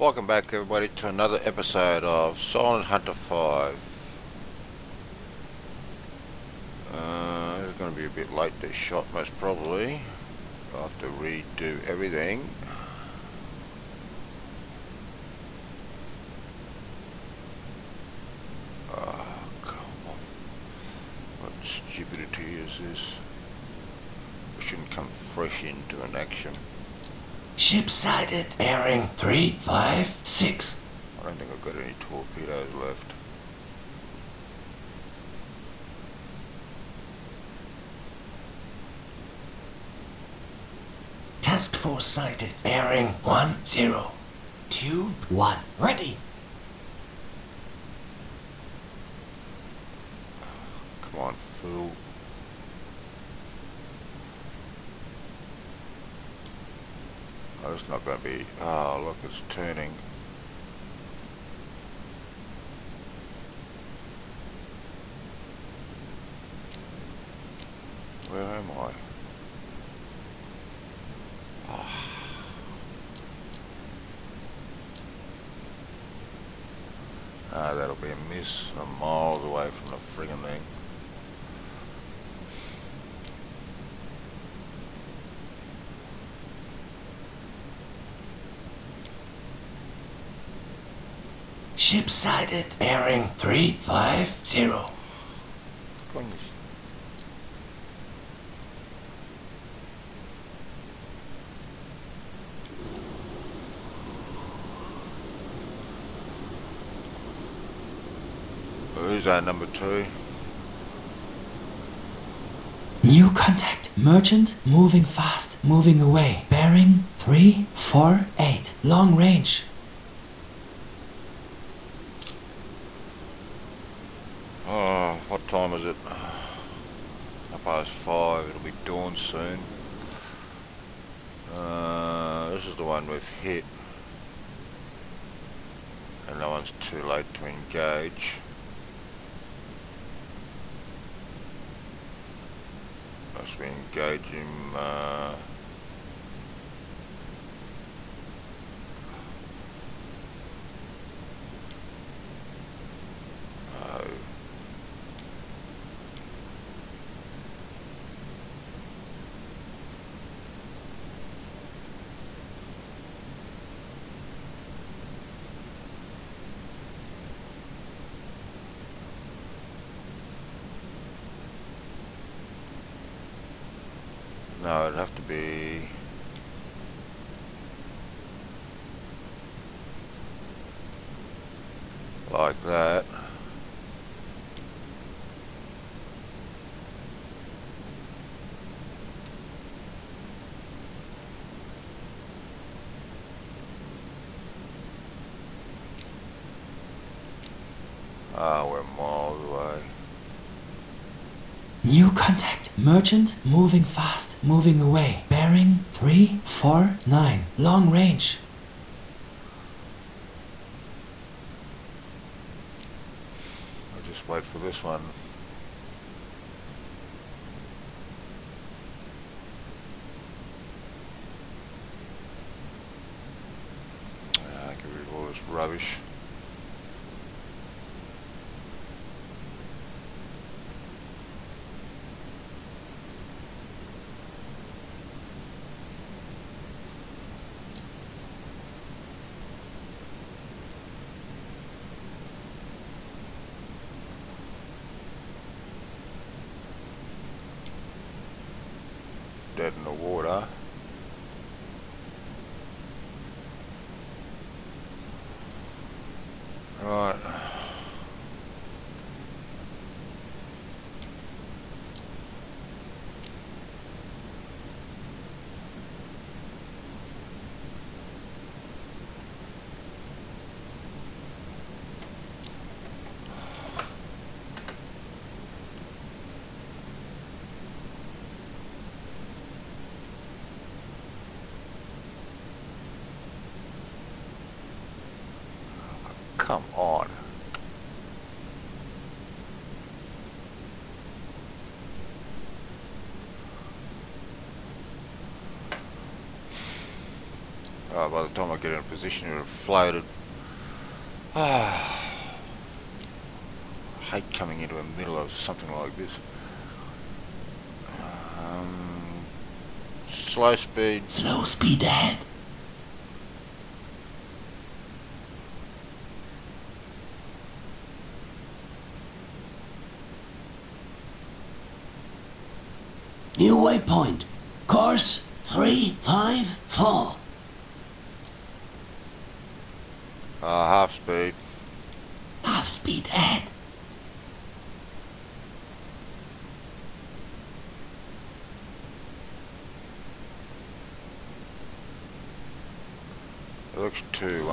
Welcome back everybody to another episode of Silent Hunter 5. It's going to be a bit late this shot most probably. I'll have to redo everything. Oh, come on. What stupidity is this? We shouldn't come fresh into an action. Ship sighted, bearing 356. I don't think I've got any torpedoes left. Task force sighted, bearing 1021. Ready. Come on, fool. Oh, it's not going to be... Oh, look, it's turning. Where am I? Oh. Ah, that'll be a miss. I'm miles away from the friggin' thing. Ship sighted, bearing 350. Goodness. Who's that number 2? New contact. Merchant, moving fast, moving away. Bearing 348. Long range. Oh, what time is it? 5:30. It'll be dawn soon. This is the one we've hit. And that one's too late to engage. Unless we engage him, no, it'd have to be like that. Ah, we're miles away. New contact. Merchant, moving fast, moving away. Bearing 349. Long range. I'll just wait for this one. Get rid of all this rubbish. Dead in the water. Right. Come on. By the time I get in a position, it'll have floated. I hate coming into the middle of something like this. Slow speed. Slow speed ahead. New waypoint. Course 354. Half speed. Half speed ahead. It looks too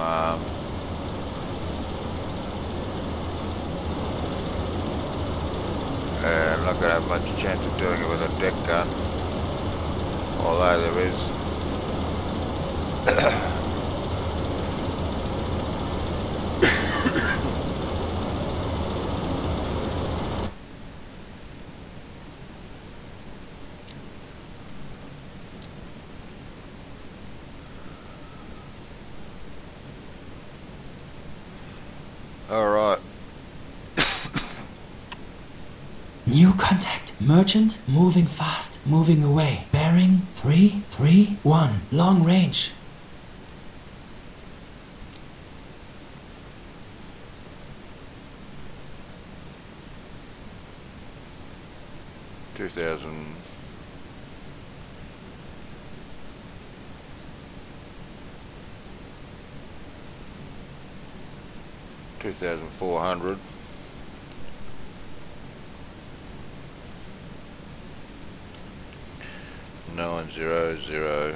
I'm not gonna have much chance of doing it with a deck gun, although there is. Alright. New contact. Merchant moving fast, moving away. Bearing 331. Long range. $2,000. $2,400. $900.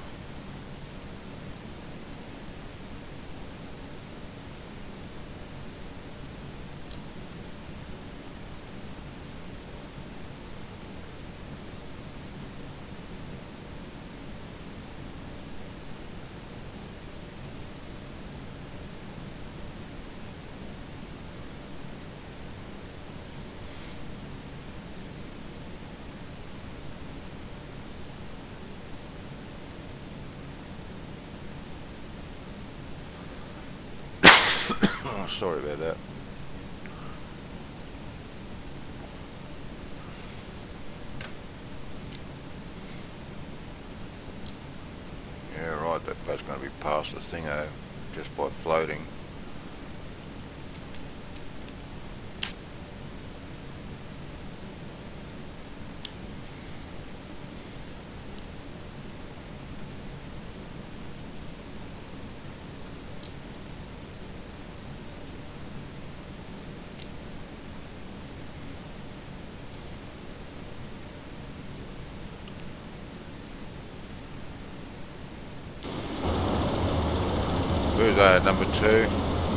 Oh, sorry about that. Yeah, right, that boat's going to be past the thingo just by floating. Who's that, number 2?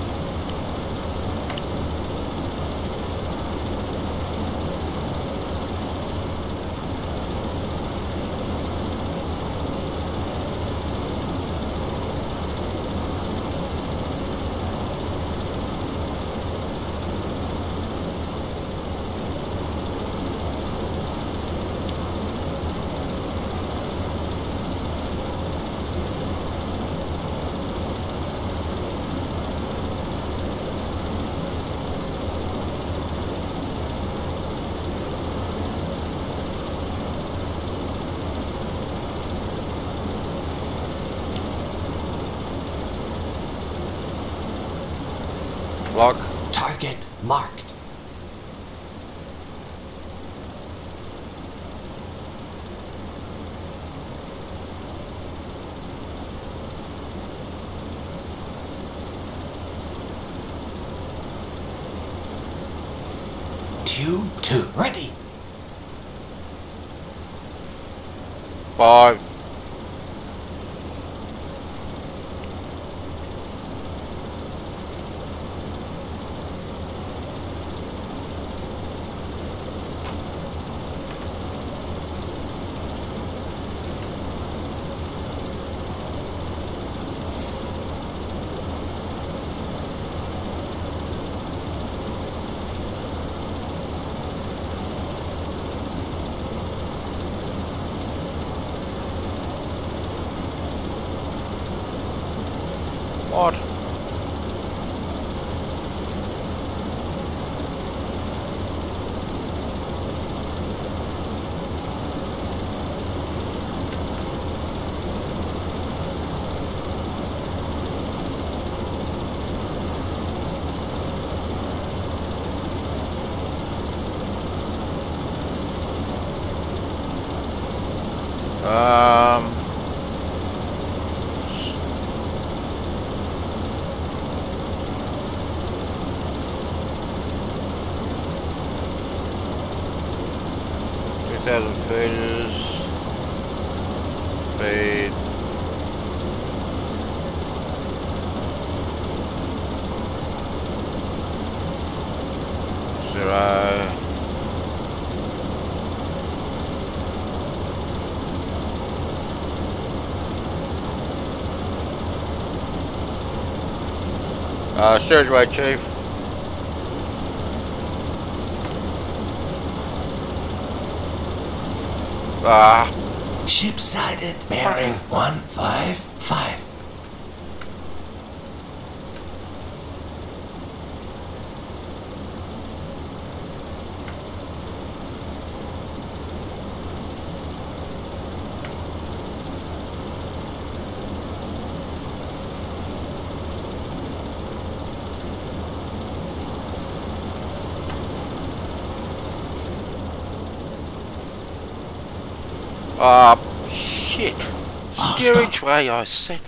Lock. Target marked. Tube 2 ready. 5. What? Failures, speed, zero, steerage way, Chief. Ship sighted, bearing 155. Shit. Steerage way, I said.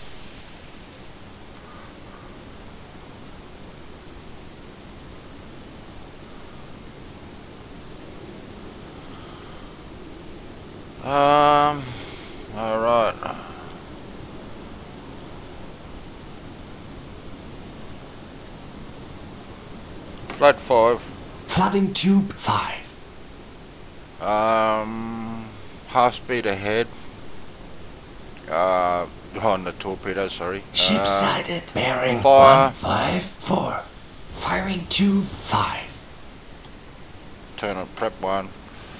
Alright. Flight 5. Flooding tube 5. Half speed ahead. On the torpedo, sorry. Ship sighted, bearing fire. 154. Firing tube 5. Turn on prep 1.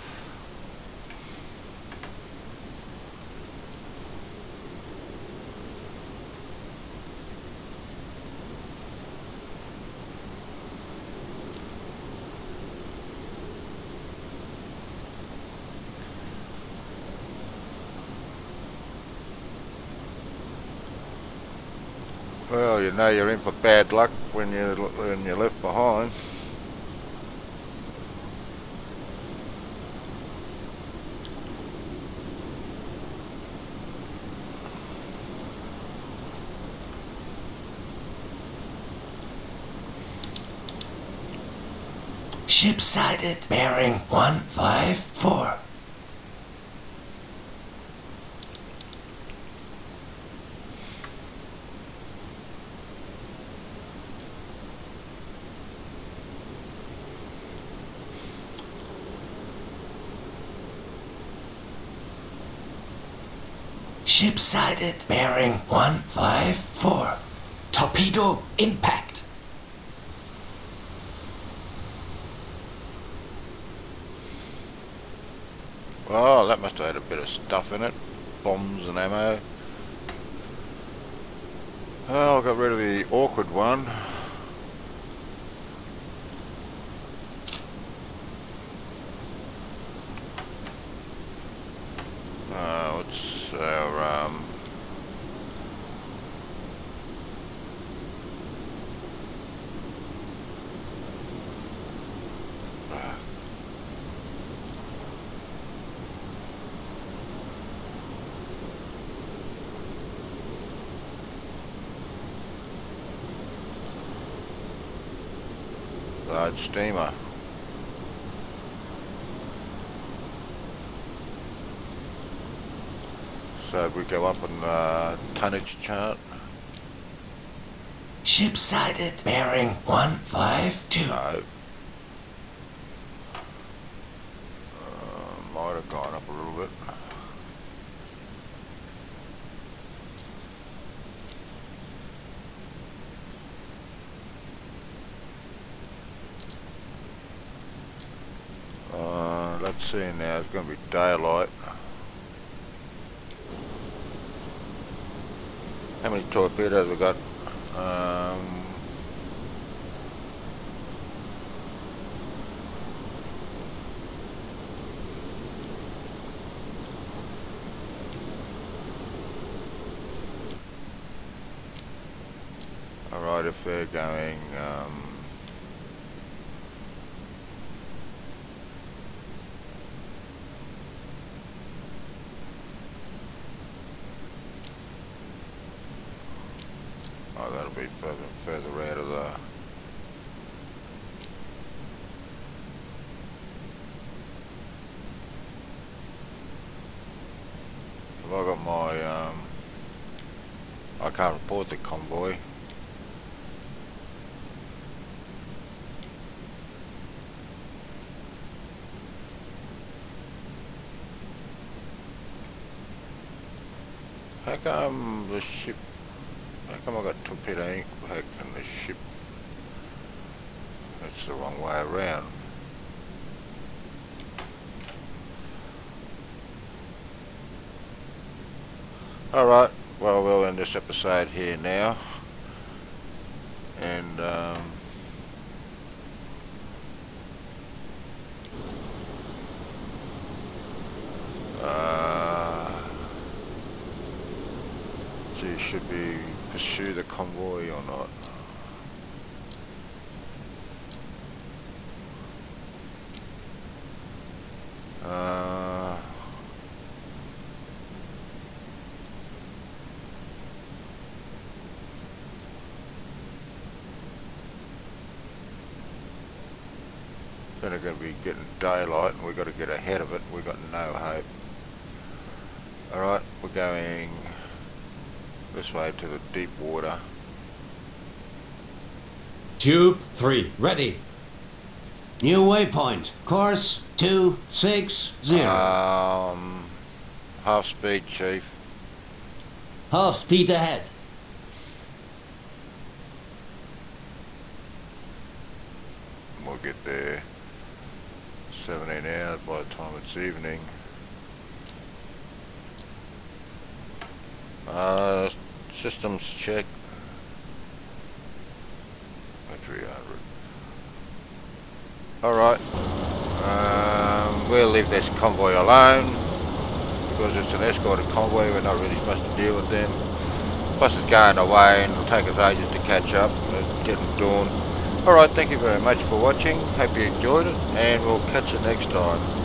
Well, you know you're in for bad luck when you're left behind. Ship sighted, bearing 154. Ship sighted, bearing 154. Torpedo impact. Well, that must have had a bit of stuff in it. Bombs and ammo. Well, I got rid of the awkward one. What's our large steamer? So if we go up on tonnage chart. Ship sighted, bearing 152. No. Might have gone up a little bit. Let's see now, it's going to be daylight. How many torpedoes we got? Alright, if they're going oh, that'll be further out of the have I got my I can't report the convoy. How come the ship, how come I got torpedo impact from the ship? That's the wrong way around. Alright, well we'll end this episode here now. And should we pursue the convoy or not? Then they're going to be getting daylight and we've got to get ahead of it. We've got no hope. Alright, we're going this way to the deep water. Tube 3, ready. New waypoint, course 260. Half speed, Chief. Half speed ahead. We'll get there 17 hours by the time it's evening. Systems check. Battery 100. Alright. We'll leave this convoy alone because it's an escorted convoy. We're not really supposed to deal with them. Plus it's going away and it'll take us ages to catch up. It's getting dawn. Alright, thank you very much for watching. Hope you enjoyed it and we'll catch you next time.